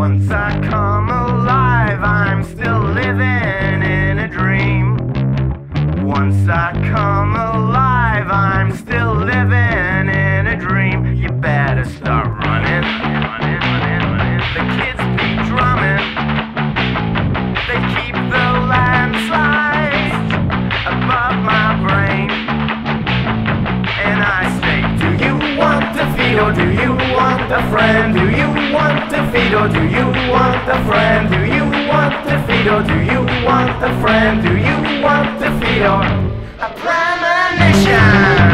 Once I come alive, I'm still living in a dream. Once I come alive, I'm still living in a dream. You better start running. The kids be drumming. They keep the landslides above my brain. And I say, do you want to feed or do you want a friend? Do you want to feed or do you want a friend? Do you want to feed or do you want a friend? Do you want to feed or a premonition?